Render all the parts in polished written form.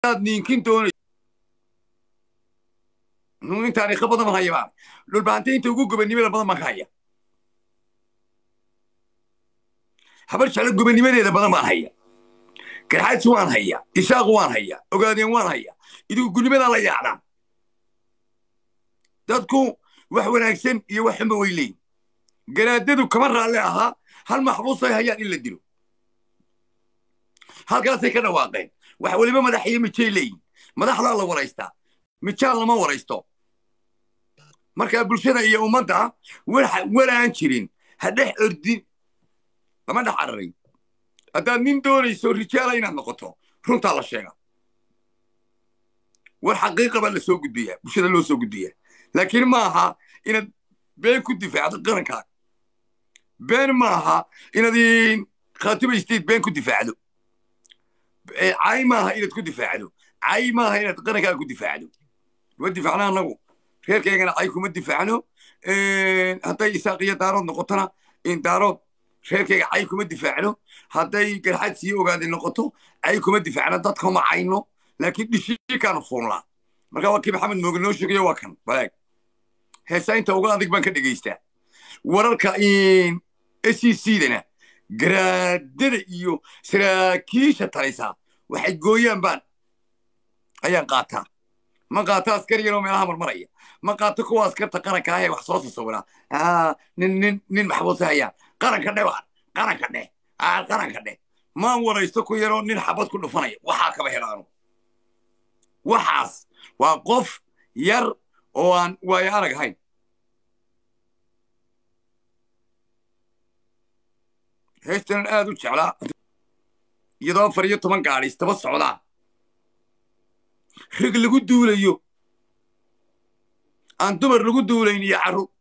نينكين دون نون تاريخ بدل ما هي بقى لو بانتين تقول جبني بدل ما هي حبرش على جبني بدل ما هي كرحات وان هي إساق وان هي وقادين وان هي يدو جبني بدل لا يعلم dadku wax wanaagsan iyo wax ma weyleen garaadadu kama raali aha hal maxbuus ay hayaan in la dilo halkaas ay ka dhawaaqeen wax waliba madaxiyo mijeelay madaxda la wareystaa mijaal lama wareysto marka bulshada iyo ummadda waraan jirin hadhex ordin lama dhaxarin haddaad nin doonayso rijaala inaad noqoto runtaa la sheega war xaqiiqa baa la soo gudbiyaa bulshada loo soo gudbiyaa لكن معها إن بين كنت دفاع قرنك بين معها إن دين خاتم يستيد بين كنت دفاع له عاي معها إن تكون دفاع له عاي معها إن قرنك كنت دفاع له ودي فعلنا نقول غير كي أنا عايكم الدفاع له حتى إساقية دارود نقطنا إن دارود غير كي عايكم الدفاع له حتى يمكن حد سيو قاعد نقطه عايكم الدفاع له تدخل عينه لكن دي شيء كانوا فورنا marka waa kii maxamed moogan noo sheegay waa kan balaag heesa inta uga adig baan ka dhageystaa wararka in SEC-dana garaadada iyo saraakiisha talisa waxay gooyaan baan ayaan qaataa ma qaataa askari yaro meelaha marmaraya ma qaato kuwa askarta qaranka ah ee wax soo sawira nin maxbuus hayaan qaranka dhawaan qaranka dhe ma waraysto ku yaro nin xabad ku dhufanaya waxa kaba helaano waxaas وقف ير وان ويارك هاي هيستن آدو شعلا يضاف فريق طمان قاعد يستبص علا خيق اللي قد دوليو أن دمر اللي قد دولين يعرو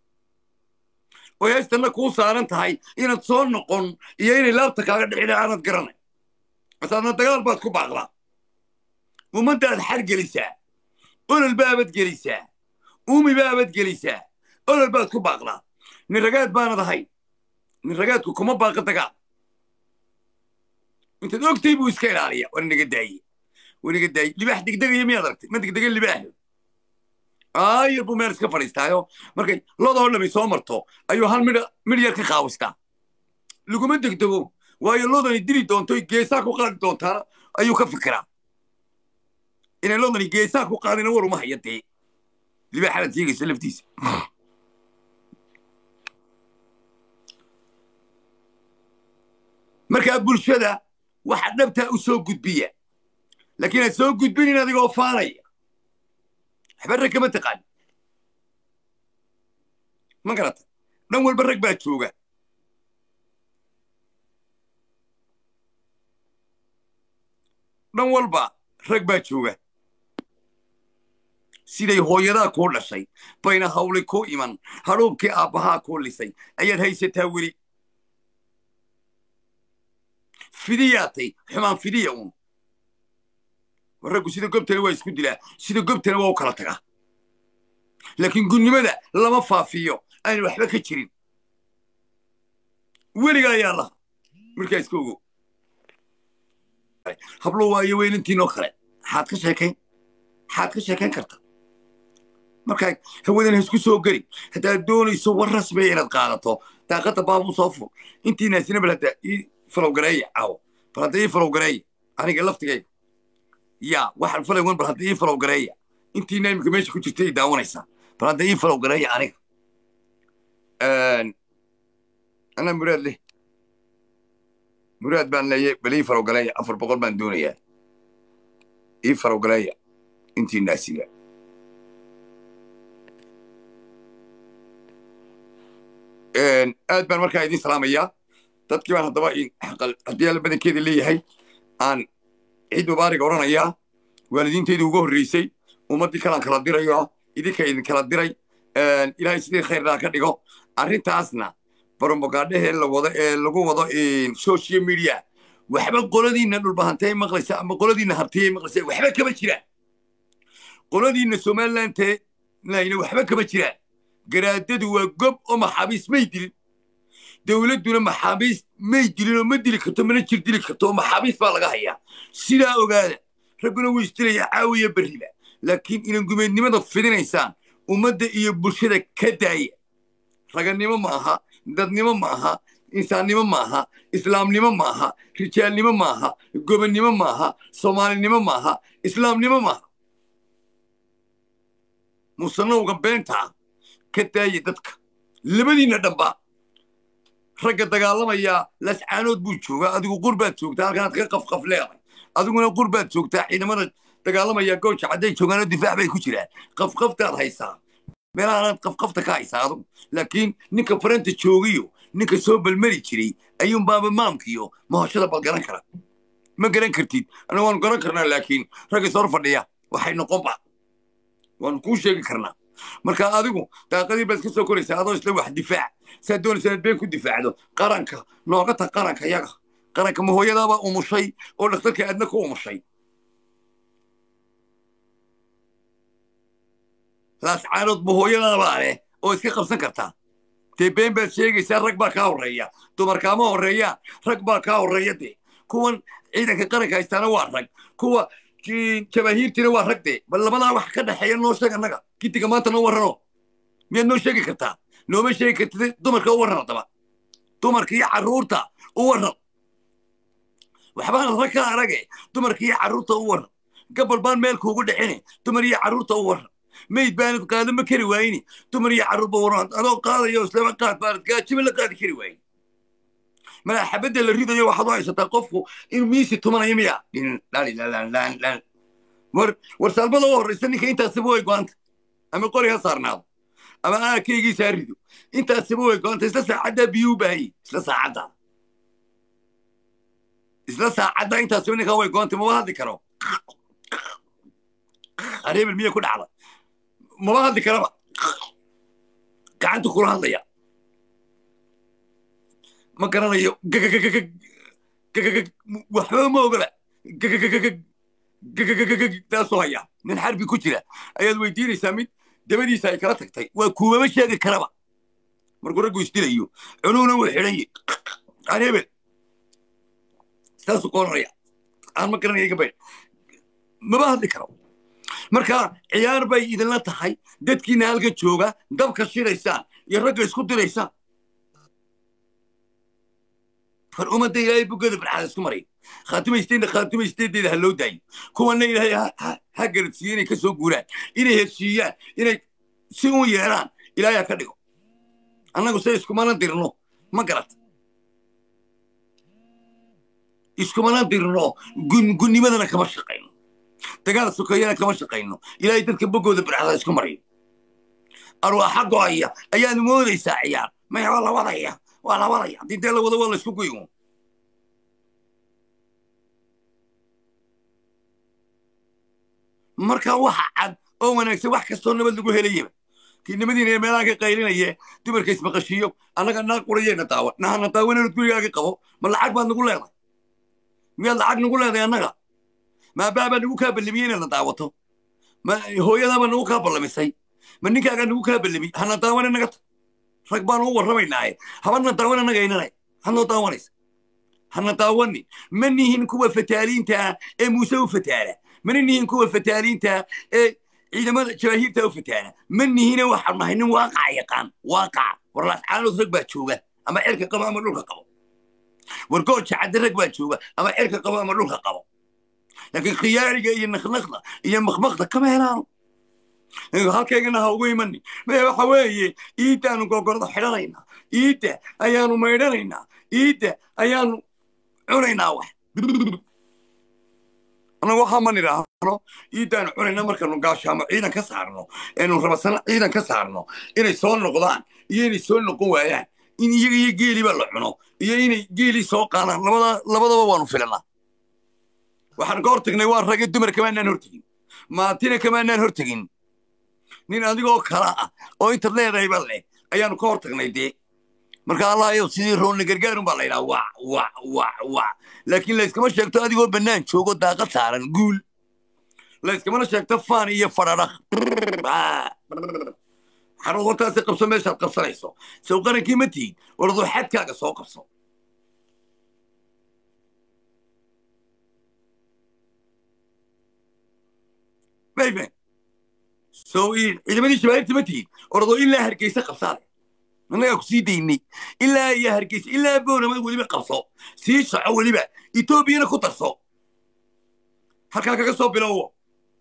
ويستن كو سارنت هاي إن تصون نقون يين لابتك على الحين أنا تقرني بس أنا تقال باتكو باغلا ومن ده الحرق لسا أول الباب تجلسه أمي باب تجلسه أول الباب كو باقلا نرجعت بانا ضحي نرجعت كم باقة تقع أنت نكتب ويسكيل عليا وأنا قداي اللي بحدك دقيقة يمين دركتي ما تقدر اللي بحده يبو مارس كفريستايو مركي لا ده ولا بيسومرتو أيوه هالمليار كخاوستا لقوم أنت تكتبوا ويا لا ده يدري دونتو يجيساك وقال دونتها أيوه كفكرة إن لندن يجيساك وقال نور وما هي دي اللي بحالة تيجي سلفتيس مركب bulshada waxa dhabta u soo gudbiya laakiin soo gudbin adigoo faanaya xabar kama taqaan ma garata dhan walba rag baa jooga dhan walba rag baa jooga siday hooyadaa ku dhashay bayna hawli ku iman haruubkii aabbahaa ku lisay ayaad haysataa weli fidiyaatay xumaan fidiya uun warraggu sida gobtana waa isku dilaa sida gobtana waa u kala tagaa laakiin gunnimada lama faafiyo aan waxba ka jirin weligaa ayaa laha markaa iska ogo hablo waayo weynintiinoo kale maxaad ka sheekayn karta markaa hawadan ha isku soo geli haddaad doonayso war rasmiya inaad qaadato daaqadda baabu soo fur intii naasina bal hadda ii falowgareeya caawo bal hadda ii falowgareeya aniga laftigayga yaa waxaan falowgan bal hadda ii falowgareeya intiina imika meesha ku jirta ii daawanaysaa bal hadda ii falowgareeya aniga ana muraad leh muraad baan leeyahay bal ii falowgareeya 400 baan doonayaa ii falowgareeya intii naasiga aad baan markaa idiin salaamayaa dadkii baan haddaba haddii alla badankeeda leeyahay aan ciid mubaarig odhanayaa waalidiintayda ugu horreysay ummaddii kalaan kala dirayo idinka idin kala diray ilaahay sidii khayrdaa ka dhigo arrintaasna barombogaadhahee lagu wado social media waxba qoladiinna dhulbahantay maqlaysa ama qoladiinna hartiyay maqlaysa waxba kama jiraan qoladiinna somalilandna waxba kama jiraan garaadadu waa gob oo maxaabiis may dilin dowladduna maxaabiis may dilin oo ma dili karto mana jir dili karto oo maxaabiis baa laga hayaa sidaa ogaada ragguna wuu istilaya caawiya berriba laakiin inan gumeednimada fidinaysaan ummadda iyo bulshada ka daaya raganimo maaha dadnimo maaha insaannimo maaha islaamnimo maaha rijaalnimo maaha gobonnimo maaha soomaalinimo maaha islaamnimo maaha musanowga beentaa ka daaya dadka labadiinna dhanba ragga dagaalamaya lascaanood buu joogaa adigu qurbaad joogtaa halkanaad ka qafqaf leeday adiguna qurbaad joogtaa ciidamada dagaalamaya gooja cadday joogaanoo difaac bay ku jiraan qafqaftaad haysaa meelahaanaad qafqafta ka haysaa adugu laakiin ninka faranta joogiyo ninka soo balmari jiray ayuunbaaba maamkiyo mahoshada bal garan kara ma garan kartid anaga waanu garan karnaa laakiin ragga sor fadhiya waxay noqonba waanu kuu sheegi karnaa marka adigu daaqadii baad ka soo koraysaa adoo isla wax difaac saad doonaysa inaad been ku difaacdo qaranka nooga tag qaranka yaga qaranka ma hooyadaabaa umushay oo dhakhtarka aadna ku umushay laascaanood ma hooyadaabaa leh oo iska qabsan kartaa dee been baad sheegaysaa rag baa kaa horreeya dumarkaama horreeyaan rag baa kaa horreeya dee kuwan ciidanka qaranka haystaana waa rag kuwa jabaahiirtiina waa rag dee bal labadaa wax ka dhexeeya noo sheeg annaga giddiga maanta noo warrano miyaad noo sheegi kartaa nooma sheegi kartid dumarka u warran haddaba dumarka iyo carruurta u warran waxbaan rag ka arage dumarka iyo carruurta u warran gabal baan meel kuugu dhicine dumar iyo carruurta u warran mayd baanad qaada ma kari waayni dumar iyo carruurba warran adoo qaadayo islama qaad baanad gaajiba la qaadi kari waayni mala xabadda la ridayo waxaad u haysataa qofku inuu miisi tumanayo miya war saalbada u horraysa ninka intaasiba way go'anta ama qori ha saarnaado ama aakaygiisa ha rido intaasiba way go'anta isla saacaddaa biyuu baahayey isla saacaddaa intaasiba ninkan way go'anta maba hadli karo areebel miya ku dhacda maba hadli karaba gacanta kula hadlaya ma garanayo waxba ma ogaba taasoo haya nin xarbi ku jira ayaad weydiinaysaa mid dabadiisa ay kala tagtay waa kuumama sheegi karaba markuu raggu isdilayo cunuuna wuu xidhan yi areebel saasuu qoonanaya aan ma garanaya gabay maba hadli karo marka ciyaar bay idinla tahay dadkiina halka jooga dabka shiraysaan iyo ragga isku diraysaan far ummadda ilaahay bugada farxada isku maray khaatimaysteeddeeda ha loo daayo kuwanna ilaahay ha garadsiiye inay ka soo guuraan inay heshiiyaan inay si uun yeedhaan ilaahay ha ka dhigo annagu se iskumana dirno ma garata iskumana dirno gunnimadana kama shaqayno dagaal sokeeyana kama shaqayno ilaahay dadka bogooda farxada isku maray arwaaxa go'aya ayaad moodaysaa ciyaar maya waa la wadaya haddii dee la wado waa la isku goyo marka waxa cad oo wanaagsan wax kastoo nabad lagu helayaba kii nimadiina meelaha ka qaylinaya dumarka ismaqashiiyo annaga naag qurayeena daawan nahana daawanaynu gurigaaga qabo ma lacag baad nagu leedahay miyaad lacag nagu leedahay annaga ma baabaa nagu kaa ballamiyey inaad na daawato ma hooyadaabaa nagu kaa ballamisay ma ninkaagaa nagu kaa ballami hana daawana naga tag rag baanu u warramaynaaye habadna daawana nagaynanay hadnoo daawanaysa hana daawanin ma nihin kuwa fataaliinta ee muuse u fataala mana nihin kuwa fataaliinta ee ciidamada jabaahiirta u fataala ma nihine waxaan nahay nin waaqaca yaqaan waaqaca war laascaanood rag baa jooga ama cirka qabo ama dhulka qabo war gooja cadde rag baa jooga ama cirka qabo ama dhulka qabo laakiin khiyaariga iyo naknakda iyo makmakda kama helaano halkaygana ha ugu imani maya waxa weeye iiddaanu gogorda xidhanaynaa iidda ayaanu maydhanaynaa iidda ayaanu cunaynaa wax annagu waxaa ma nidhaahno iiddaanu cunayna markaanu gaashaamo ciidan ka saarno eenu rabasana ciidan ka saarno inay soo noqdaan iyo inay soo noqon waayaan in iyaga iyo geeliba la cuno iyo inay geelii soo qaadaan labadaba waanu filanaa waxaan ka hortagnay waa rage dumar kamaanaan hortegin maatina kamaanaan hortegin nin adigoo kala ah oo intaad leedahayba leh ayaanu ka hortagnay dee marka allahayow sidii roonna gargaarun baa laydhaha wac laakiin layskama sheegto adigoo bannaan joogo daaqad saaran guul layskamana sheegto faan iyo fadhadhaq xarud hortaasi qabso meeshaad qabsanayso sow qarankii ma tihid waladuu xadkaaga soo qabso بايفين سو إذا ما دي شباب تمتين أرضو إلا هركيسة قبصالة أنا أكسي ديني إلا يا هركيس إلا بونا ما يقول لي قبصو سيش أول لي إثيوبيا كترصو halkaa kaga soo bilowo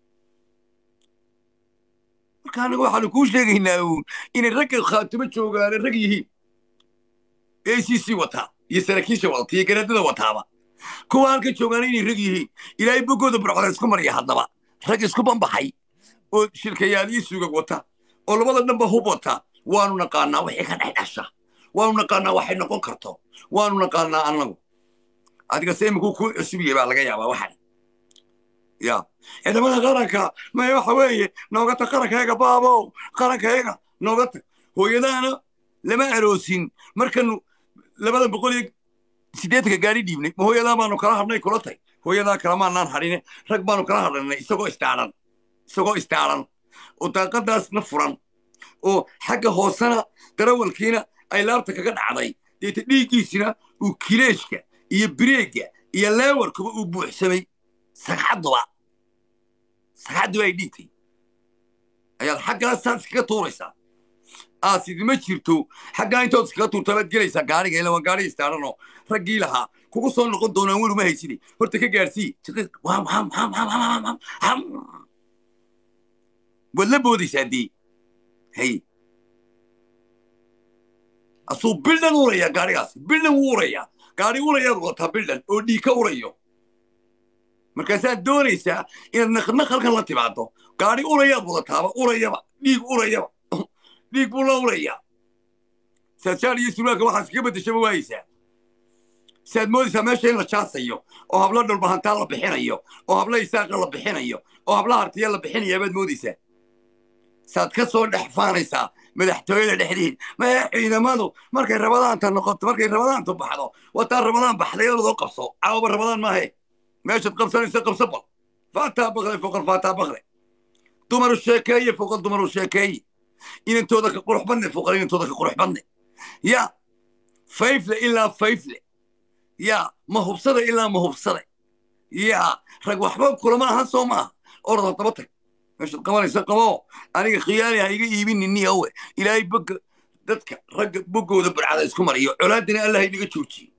marka anagu waxaanu kuu sheegaynaa uun inay ragga khaatimo joogaane rag yihiin acc wataa iyo saraakiisha wadata iyo garaadada wataaba kuwa halka joogaana inay rag yihiin ilaahay boggooda burcda isku marya haddaba rag isku banbaxay oo shilkayaal iyo sugag wata oo labada dhanba hub wata waanu naqaanaa wixii ka dhex dhasha waanu naqaanaa waxay noqon karto waanu naqaanaa annagu adiga se imikuu kuu cusub yahay baa laga yaabaa waxan يا إذا ما غرك ما يحوي نوقت غرك هيك بابو غرك هيك نوقت هو يدانا لما عروسين مركن لما بقول سيدتك قاري ديبني ما هو يدا ما نكره هبني كلتي هو يدا كلام نان حرينه رقبا نكره هبني سوق استعلن وتقدس نفرن oo xagga hoosana darawalkiina ay laabta kaga dhacday dhiigiisina uu kileeshka iyo bireega iyo leewarkuba uu buuxsamay sagxadu ay dhigtay ayaad xaggaa saas kaga tuuraysaa aasid ma jirto xaggaa intood iskaga tuurta baad gelaysaa gaariga ilaa waa gaari istaaranoo raggii lahaa kugu soo noqon doonaan weli uma haysini horta ka gaarsii waad la boodaysaa dee hay asuu bildhan uraya gaarigaasi bildhan wuu urayaa gaari urayaad wataa bildhan oo dhiig ka urayo markaasaad doonaysaa inaad naqnaq halkan la timaado gaari urayaad wadataaba urayaba dhiig buu la urayaa saajaal iyo suraalka waxaas kaga beddeshaba waayeysaa saad moodaysaa meesha in la jaasayo oo habla dhulbahantaa la bixinayo oo habla isaaqa la bixinayo oo habla hartiya la bixinaya baad moodaysaa saad ka soo dhex faanaysaa madaxtooyada dhexdiin maya ciidamadu markay rabadaanta noqoto markay rabadaantu baxdo wataa rabadaan baxday oo ladoo qabso caawaba rabadaan maahe meeshaad qabsanaysa qabso bal faataa bakle fooqal faataa bakle dumaru sheekeeye fooqal dumaru sheekeeye inantooda ka qurux badne fooqal inantooda ka qurux badne ya fayfle ilaa fayfle ya mahubsada ilaa mahubsade ya rag waxba kulama ahan soo maaha orada daba tag meeshaad qabanaysa qabo aniga khiyaali ha iga iibinin niyawe ilaahay bogga dadka ragga boggooda burcada isku mariyo colaadina allah inaga joojiyo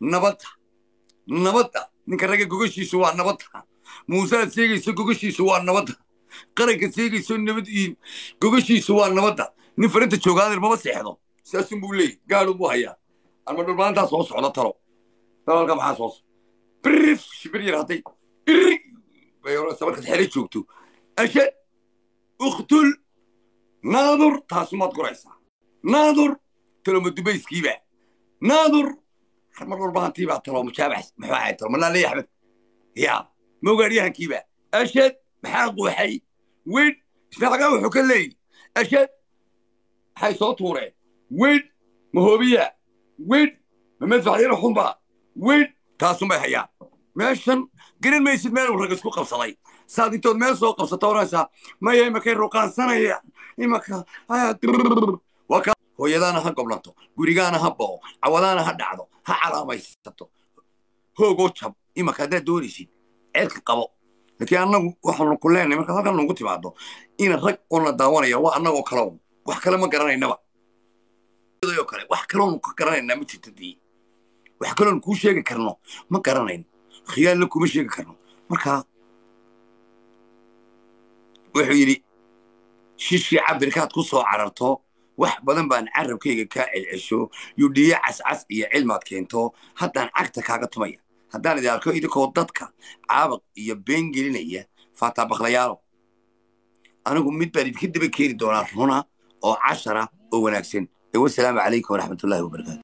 nabadda ninka ragga gogashiisu waa nabadda muusaad sheegayso gogashiisu waa nabadda qaranka sheegayso nabad iyo gogashiisu waa nabadda nin farinta joogaadir maba seexdo saasun buu leeyahy gaadhu buu hayaa alma dhulbaantaa soo socda talo dalalka maxaa soo birif shibir yar hadday bay oraysa markaad xere joogto أشد اقتل ناظر تاسمات قريسة ناظر تلو مدبيس كيبا ناظر حمر ربان تيبا تلو مشابح محاعي تلو ملا لي أحمد يا مو قريها كيبا أشد محاق وحي وين شنطقا وحوك الليل أشد حي صوت وري وين مهوبية وين ممدفع يروحون با وين تاسم بحيا ماشن قرين ما يسيد مال ورقسكو قبصلي saad intood meel soo qabsato oraysaa maya imakay ruqaansanaya imaka hooyadaana ha goblanto gurigaana ha bao cawadaana ha dhacdo ha calaamaysato hoogoo jab imaka haddaad doonaysid ceelka qabo laakiin annagu waxaanu ku leenahay markaad halkan nagu timaado ina rag oona daawanaya waa annagoo kalow wax kale ma garanaynaba kale wax kaloonu ka garanaynaa ma jirto dii wax kaloonu kuu sheegi karno ma garanayno khiyaalna kuma sheegi karno markaa wuxuu yidhi shishii cabirkaad ku soo cararto wax badan baan carabkayga kaa celcesho yudhiye cascas iyo cilmaad keento haddaan cagta kaaga tumaya haddaan idi arko idinkoo dadka caabaq iyo been gelinaya faataa baklayaalo anigu mid baan idinka daba keeni doonaa runa oo cashara oo wanaagsan wasalaamu calaykum waraxmatullaahi wabarakaatu